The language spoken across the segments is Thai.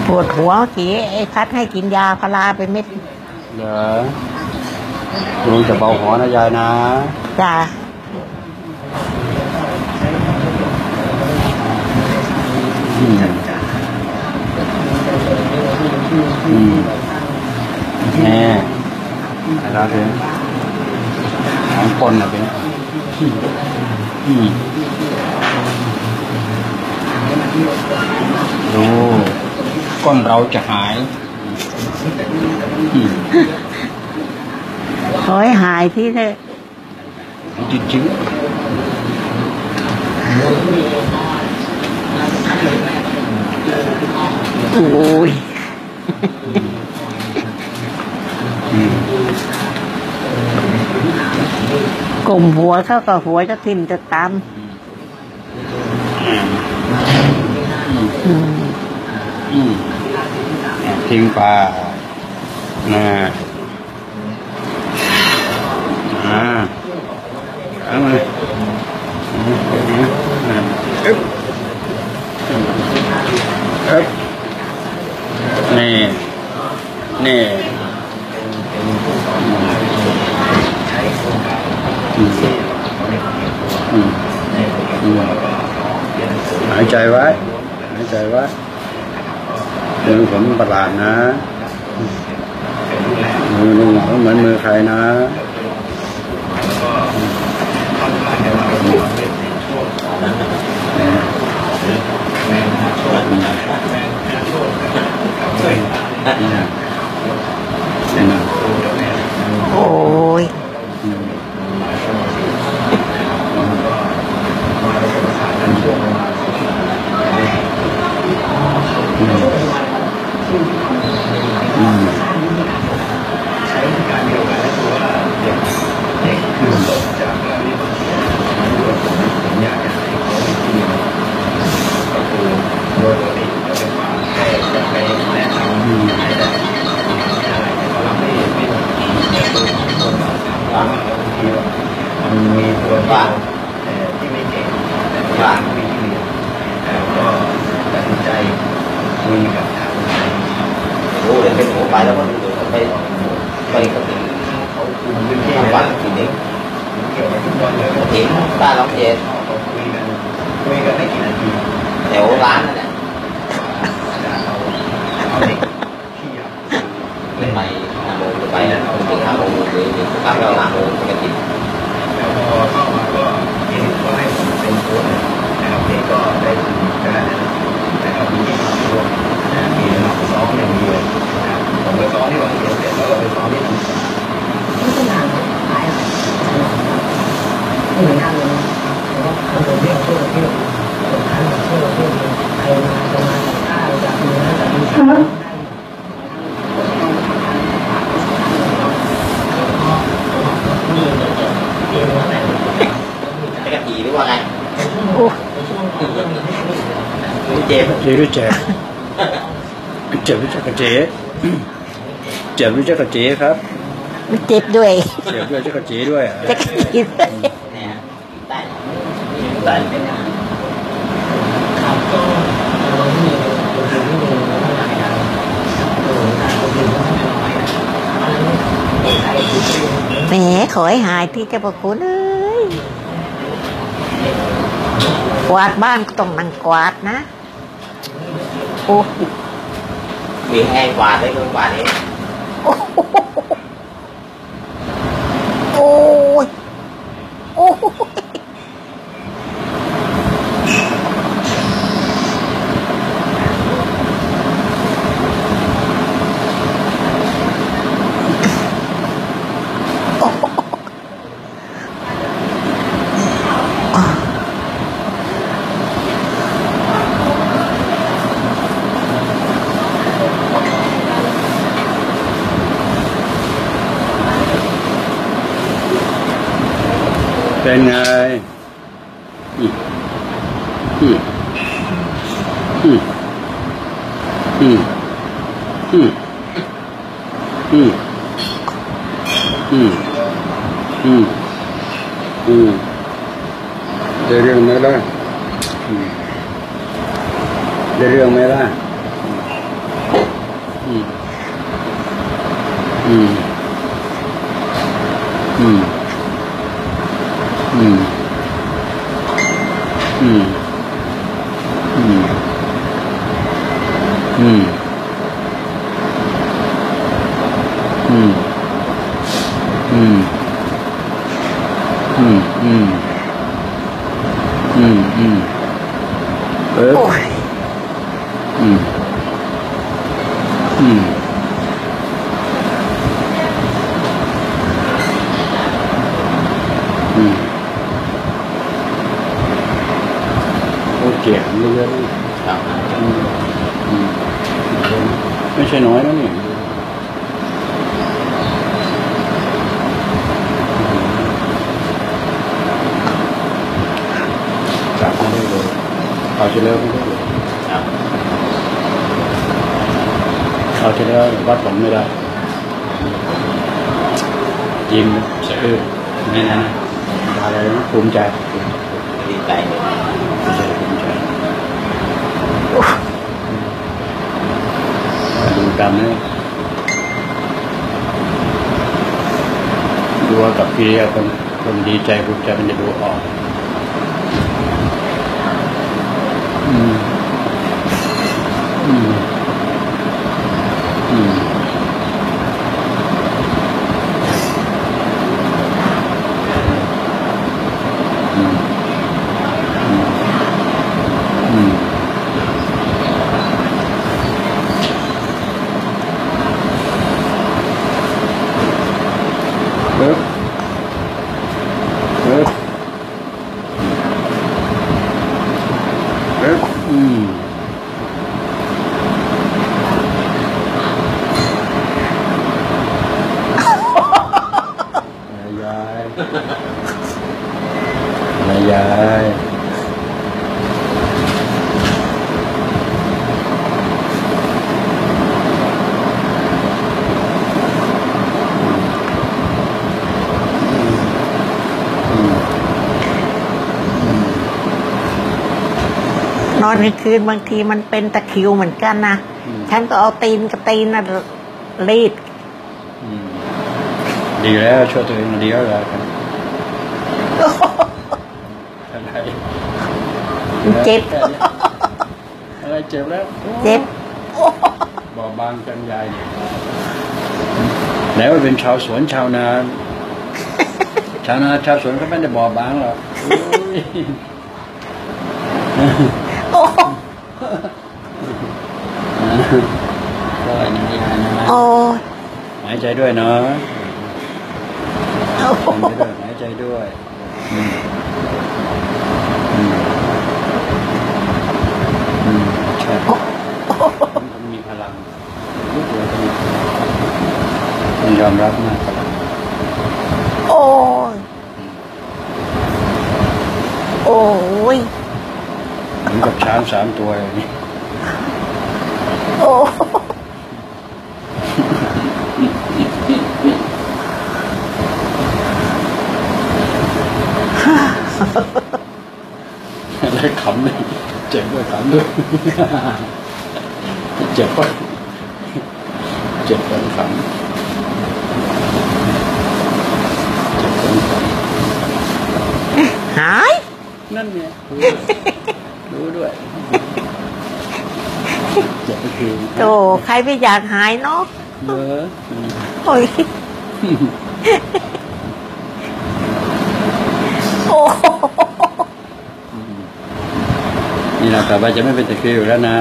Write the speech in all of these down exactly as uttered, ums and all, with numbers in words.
ปวดหัวกี่ไอ้พัดให้กินยาพาราไปเม็ดเหรอลุงจะเบาหัวนะยายนะจ้าอืมอืมแน่อะไรเป็นของคนนะเป็นอืมดูก้นเราจะหายขอให้หายที่เถอะจริงจริงโอ้ยกลมหัวเข้ากับหัวจะทิ่มจะตามทิ้งปลาน่ะอ่าเอามาอึ๊บอึ๊บนี่นี่หายใจไว้หายใจไว้เดินผมประหลาดนะมือลุงเหมือนมือใครนะโอ้ยมีตัวบางที่ไม่เก่งบางไม่เรียนก็ตัดสินใจคุยกับทางโอ้เดี๋ยวเป็นหัวไปแล้วก็เดี๋ยวไปไปกับเขาคุมพื้นที่บ้านทีนี้เกี่ยวกับทุกวันเลยเห็นป้าน้องเจนคุยกันคุยกันไม่กี่นาทีแถวร้านนั่นแหละเอาเด็กที่ไปห้าโมงไปนะถึงห้าโมงเลยกลับแล้วห้าโมงปกติแล้วพอเข้ามาก็เห็นก็ให้ผมเป็นโค้ชนะครับเด็กก็ได้ทำการนะครับมีที่มาร่วมมีนักซ้อมอย่างเดียวนะครับผมไปซ้อมที่วันเดียวเสร็จแล้วก็ไปซ้อมที่ที่ไม่ต้องนานหลายอะไรไม่เหมือนกันเลยแต่ว่าคนเที่ยวเที่ยวเที่ยวคนทานเที่ยวเที่ยวใครมาจะมาจากข้าวจากเนื้อจากมีช้อนจะกระตีหรือว่าไงโอ้เจ็บเจ็บด้วยเจ็บเจ็บด้วยจักรเจ๊เจ็บด้วยจักรเจ๊ครับมันเจ็บด้วยเจ็บด้วยจักรเจ๊ด้วยจักรเจ๊ด้วยเนี่ยได้ได้เป็นครับก็เรามีตัวที่มีหลายอย่างตัวการตัวที่น้อยแหมขอให้หายที่เจ้าพระคุณเอ้ยกวาดบ้านก็ต้องนั่งกวาดนะโอ้มีแห้งกวาดได้เพิ่มกวาดเองโอ้ยโอ้ยเป็นไงอืมอืมอืมอืมอืมอืมอืมอืมอืมได้เรื่องไหมล่ะได้เรื่องไหมล่ะอืมอืมอืมอืมอืมอืมอืมอืมอืมอืมอืมอืมเอออืมอืมอืมโอเคเยอะๆครับอืมอืมไม่ใช่น้อยนะเนี่ยจับไม่ได้เลยเอาจะเลิกไม่ได้เลยครับเอาจะเลิกวัดผลไม่ได้ยิ้มเออไม่นะอะไรนะภูมิใจดีใจเลยภูมิใจภูมิใจดูกรรมเนี่ยดูกับกิริยาคนคนดีใจภูมิใจมันจะดูออกอืมอืมอืมอืมอืมเออเออเอออืมยายยายนอนกลางคืนบางทีมันเป็นตะคริวเหมือนกันนะฉันก็เอาตีนกับตีนน่ะรีดดีแล้วช่วยตัวเองดีแล้วอะไรอะไรเจ็บอะไรเจ็บแล้วเจ็บบ่บางจังใหญ่แล้วเป็นชาวสวนชาวนาชาวนาชาวสวนก็ไม่ได้บ่บางหรอกก็อันนี้ยานะหายใจด้วยเนาะหายใจด้วยอืมอืมอืมใช่มันมีพลังลุกเลยต้องยอมรับนะพลังโอ้ยโอ้ยเหมือนกับช้างสามตัวเลยนี่โอ้อะไรขำเลยเจ็บด้วยขำด้วยเจ็บปะเจ็บด้วยขำเจ็บด้วยขำหายนั่นเนี่ยรู้ด้วยเจ็บก็คือโอ้ใครไม่อยากหายเนาะเออโอ้ยโอ้นี่นะแต่ว่าจะไม่เป็นตะคริวแล้วนะ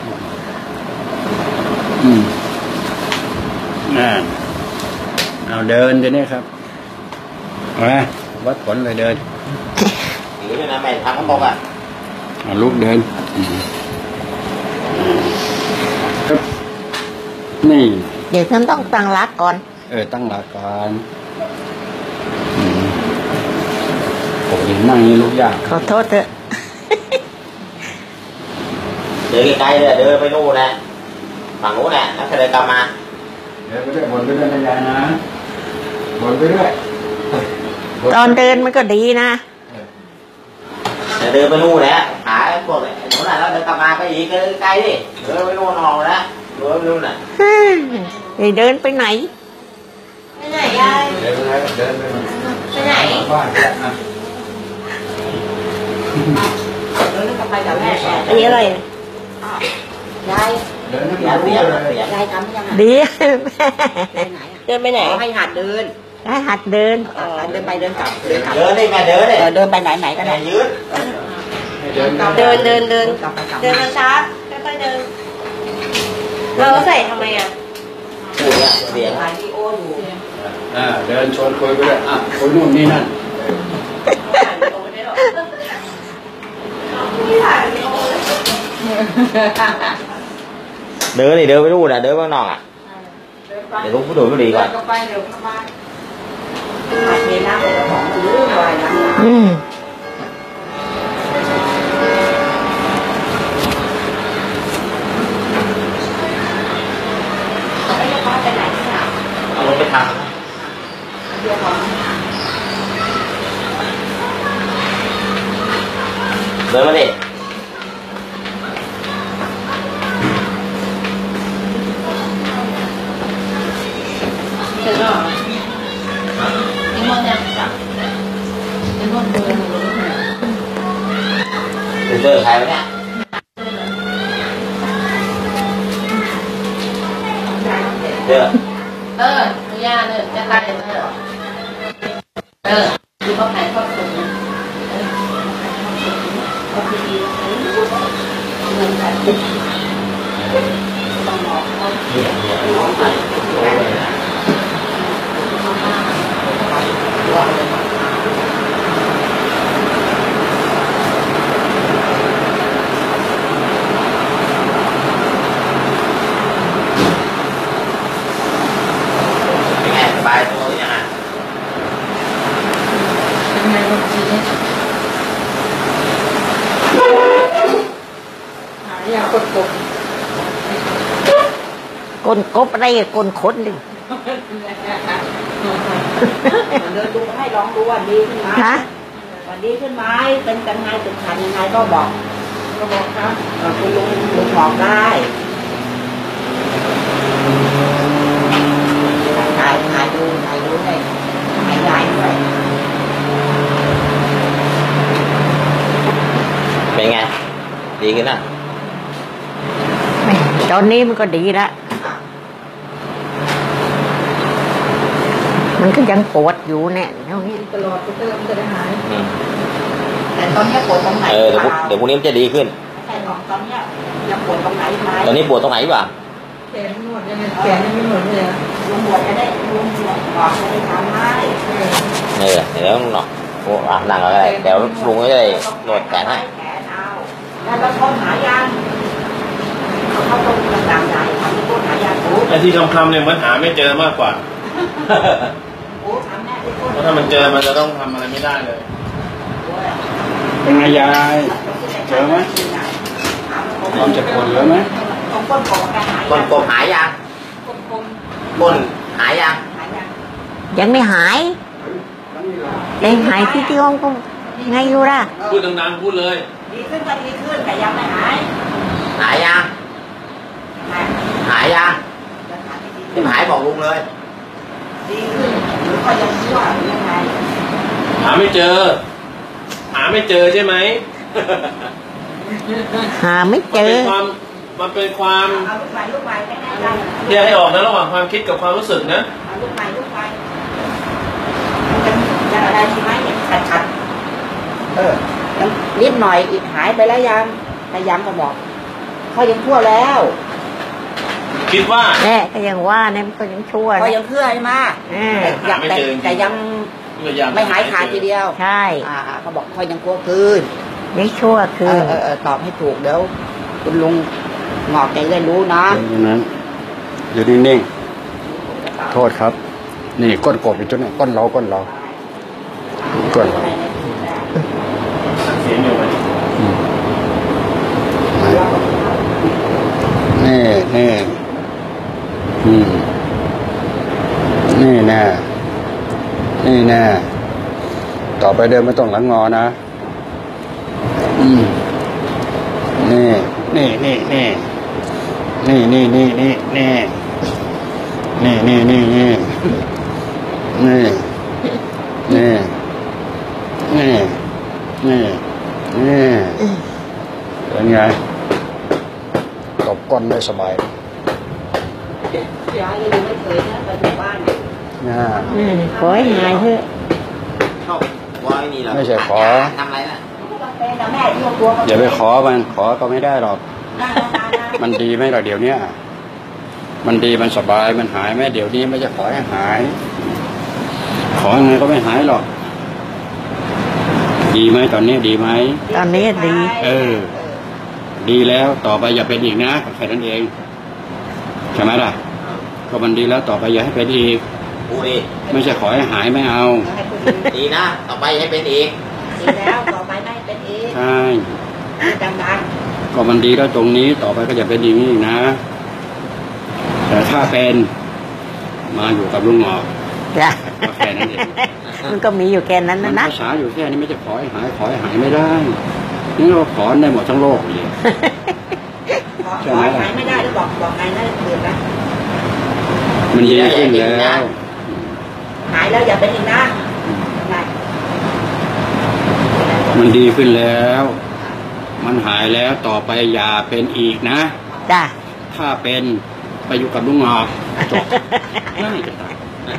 อืมอ่าเอาเดินเดี๋ยวนี้ครับมาวัดผลเลยเดินหรือนะแม่ทำเขาบอกอ่ะเอาลุกเดินครับนี่เดี๋ยวฉันต้องตั้งหลักก่อนเออตั้งหลักก่อนโอ้ยนั่งนี่ลุกยากขอโทษเถอะเดินใกล้ๆเลยเดินไปนู่นนะฝั่งนู้นน่ะแล้วเดินกลับมาเดินไปด้วยบนไปด้วยนะยายนะบนไปด้วยตอนเดินมันก็ดีนะเดินไปนู่นแล้วขาพวกนู้นน่ะแล้วเดินกลับมาก็อีกเดินใกล้ดิเดินไปนู่นนอนแล้วเดินไปนู่นน่ะเดินไปไหนยายเดินไปเดินไปไปไหนบ้านนะเดินกลับไปกับแม่อันนี้อะไรยายเดินยายเปียกเลยยายทำยังไงดีไปไหนอ่ะเดินไปไหนให้หัดเดินให้หัดเดินเดินไปเดินกลับเดินกลับเดินได้แม่เดินเลยเดินไปไหนไหนก็ได้ยืดเดินเดินเดินเดินกลับไปกลับเดินช้าๆค่อยๆเดิน เราใส่ทำไมอ่ะพูดเนี่ยเสียงถ่ายวีดีโออยู่อ่าเดินชวนคุยไปเลยอ่ะคุยนู่นนี่นั่นเดินนี่เดินไปนู่นอ่ะเดินข้างนอกอ่ะเดี๋ยวลุกผู้ดูก็ดีก่อนก็ไปเร็วเข้ามาถ่ายเพลงน้ำของหรืออะไรนะอืมแล้วจะพาไปไหนเนี่ยเอารถไปทางเดี๋ยวก่อนเดินมาดิถึงหรอถึงหมดยังถึงหมดเดินเดินเจอใครวะเนี่ย เจอเออหนูย่าเนี่ยจะตายเออเออดูเขาขายทอดสดนะเออเขาดีๆเงินกันต้องบอกเขาเป็นไงสบายตัวหรือยังอ่ะเป็นไงบางทีเนี่ยหายากดกบกลกบอะไรกลขนดิเดินดูให้ลองดูว่าดีขึ้นไหมฮะวันดีขึ้นไหมเป็นกันไงเป็นขันยังไงก็บอกก็บอกครับคุณลุงลุงบอกได้ถ่ายถ่ายดูถ่ายดูให้ถ่ายใหญ่ด้วยเป็นไง ดีขึ้นอ่ะตอนนี้มันก็ดีละมันก็ยังปวดอยู่เนี่ยเท่านี้ตลอดก็เติมจะได้หายอืมแต่ตอนนี้ปวดตรงไหนเออเดี๋ยวพรุ่งเดี๋ยวพรุ่งนี้มันจะดีขึ้นใช่หรอกตอนนี้ยังปวดตรงไหนไหมตอนนี้ปวดตรงไหนบ้างแขนหมดยังไงแขนยังไม่หมดเลยลุงปวดจะได้ลุงปวดบอกจะได้ทำให้เออเดี๋ยวหนอกโอ้อ่ะนั่งก็ได้เดี๋ยวลุงก็จะได้นวดแขนให้แขนเอาแล้วเราทนหายันเขาตรงต่างๆใหญ่ทำต้นหายันโอ้ไอ้ที่ทำทำเนี่ยมันหาไม่เจอมากกว่าโอ้ทำแม่ที่ต้นเพราะถ้ามันเจอมันจะต้องทำอะไรไม่ได้เลย เป็นไงยาย เจอไหมความเจ็บปวดเยอะไหมตรงก้นกบกันหาก้นกบหายยังก้นกบก้นหายยังหายันยังไม่หายเองหายที่ที่ห้องก็ไงอยู่ล่ะพูดดังๆพูดเลยดีขึ้นก็ดีขึ้นแต่ยังไม่หายหายยังหายหายยังยังหายไม่ดีไม่หายบอกลุงเลยดีขึ้นหรือก็ยังชั่วหรือยังไงหาไม่เจอ หาไม่เจอใช่ไหมหาไม่มันเจอเป็นความ มันเป็นความเอาลูกใหม่ลูกใหม่แน่ๆใจแยกให้ออกนะระหว่างความคิดกับความรู้สึกนะเอาลูกใหม่ลูกใหม่มันจะจะอะไรใช่ไหมเนี่ยขัดขัดเออยังนิดหน่อยอีกหายไปแล้วยังแต่ยังก็บอกเขายังชั่วแล้วคิดว่าแน่ก็ยังว่าเนี่ยมันก็ยังชั่วเขานะยังเชื่อให้มากเออแต่ยังแต่แต่ยังพยายามไม่หายขาดทีเดียวใช่อ่าเขาบอกเขายังกลัวคืนยังชั่วคืเอออเออเออตอบให้ถูกเดี๋ยวคุณลุงหงอกใจได้รู้นะอย่างนั้น อยู่นิ่งๆ โทษครับ นี่ก้นกบอยู่จุดนี้ก้นเราก้นเราก้นเราเสียงอยู่ไหมนี่นี่อืมนี่แน่นี่แน่ต่อไปเดินไม่ต้องหลังงอนะอืมนี่นี่นี่นี่นี่นี่นี่นี่นี่นี่นี่นี่นี่นี่นี่นี่นี่นี่เป็นไงตบก้นได้สบายยายยังไม่เคยนะไปถึงบ้านเนี่ยนะอืมขอให้หายเถอะชอบว่านี่เหรอไม่ใช่ขอทำอะไรนะเป็นแต่แม่ที่ตัวเขาอย่าไปขอมันขอก็ไม่ได้หรอกนั่งนานๆนะมันดีไหมล่ะเดี๋ยวเนี้ยมันดีมันสบายมันหายไหมเดี๋ยวนี้ไม่จะขอให้หาย ขอยังไงก็ไม่หายหรอก ดีไหมตอนนี้ดีไหมตอนนี้ดีเออ ดีแล้วต่อไปอย่าเป็นอีกนะแค่นั้นเองใช่ไหมล่ะก็มันดีแล้วต่อไปอย่าให้เป็นอีกพูดดิไม่ใช่ขอให้หายไม่เอาให้คนอื่นดีนะ ต่อไปให้เป็นอีกดีแล้วต่อไปไม่เป็นเองใช่จำนานก็มันดีแล้วตรงนี้ต่อไปก็อย่าเป็นอย่างนี้อีกนะ แต่ถ้าเป็นมาอยู่กับลุงหงอกจ้ะก็แค่นั้นเองมันก็มีอยู่แค่นั้นมันะนนะภาษาอยู่แค่นี้ไม่จะขอให้หายขอให้หายไม่ได้นี่เราขอได้หมดทั้งโลกเลยขอขอหายไม่ได้แล้วบอกบอกไงนะคืนนะมันดีขึ้นแล้วหายแล้วอย่าเป็นอีกนะไงมันดีขึ้นแล้ว มันหายแล้วต่อไปอย่าเป็นอีกนะจ้ะถ้าเป็นไปอยู่กับลุงหงอกจบง่ายจะตาย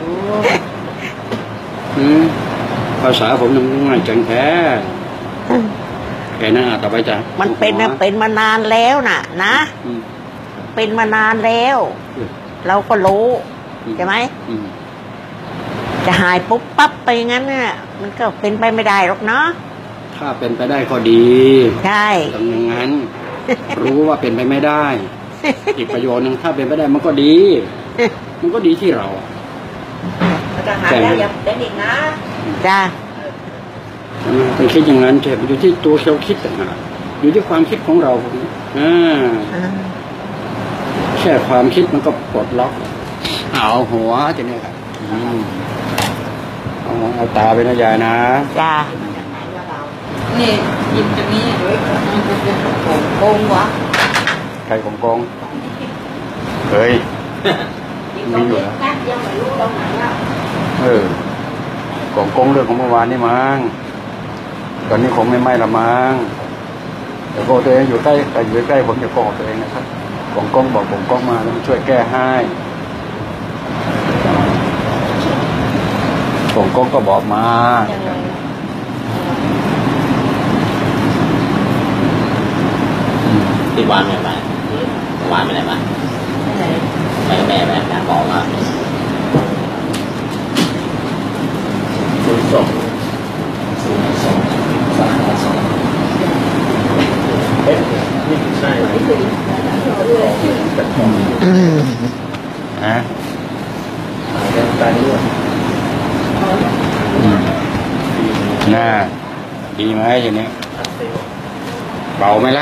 อืมภาษาผมมันง่ายจังแท้แค่นั้นอ่ะต่อไปจ้ะมันเป็นนะเป็นมานานแล้วน่ะ นะอืมเป็นมานานแล้ว เราก็รู้ใช่ไหมอืมจะหายปุ๊บปั๊บไปงั้นน่ะมันก็เป็นไปไม่ได้หรอกเนาะถ้าเป็นไปได้ก็ดีใช่ทำอย่างนั้น รู้ว่าเป็นไปไม่ได้ อีกประโยชน์หนึ่งถ้าเป็นไปได้มันก็ดี มันก็ดีที่เราเราจะหายแล้วอย่าเป็นอีกนะจ้ะไปคิดอย่างนั้นเถอะอยู่ที่ตัวเราคิดต่างหากอยู่ที่ความคิดของเราอ่าอ่าแค่ความคิดมันก็ปลดล็อกเอาหัวจะเนี่ยครับอืมเอาเอาตาไปนะยายนะจ้ะนี่หยิบตรงนี้โกงวะใครของกองเฮ้ยมีอยู่นะยังไม่รู้ตรงไหนอ่ะเออของกองเรื่องของเมื่อวานนี่มั้งตอนนี้คงไม่ไหม้ละมั้งแต่โกตัวเองอยู่ใกล้แต่อยู่ใกล้ผมจะโกตัวเองนะครับของกองบอกของกองมาแล้วมาช่วยแก้ให้ของกองก็บอกมาติดวานไปไหนวานไปไหนมาไปกับแม่ไปหาหมอมาศูนย์สองศูนย์สองสามสองเอ๊ะนี่ใช่ไหมอืมฮะตาด้วยน่าดีไหมอย่างนี้เบาไหมล่ะ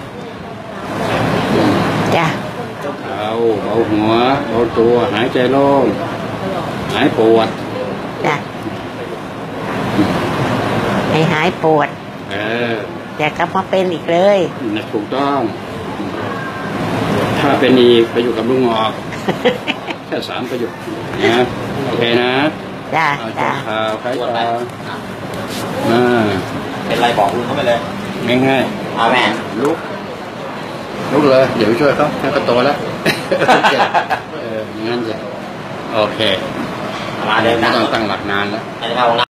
จ้ะเอาเบาหัวเบาตัวหายใจโล่งหายปวดจ้ะให้หายปวดเอออย่ากลับมาเป็นอีกเลยนะถูกต้อง ถ้าเป็นอีกไปอยู่กับลุงหงอก แค่สามประโยคนะโอเคนะจ้ะเอาจ้ะข่าวใครปวดต่ไหมออ่าเป็นไรบอกลุงเขาไปเลยง่ายเอาแม่ๆลุกลุกเลยเดี๋ยวช่วยเขาให้เขาโตแล้ว เอออย่างนั้นสิโอเคมาเดินไม่ตามต้องตั้งหลักนานแล้วไม่ได้เข้าห้องน้ำ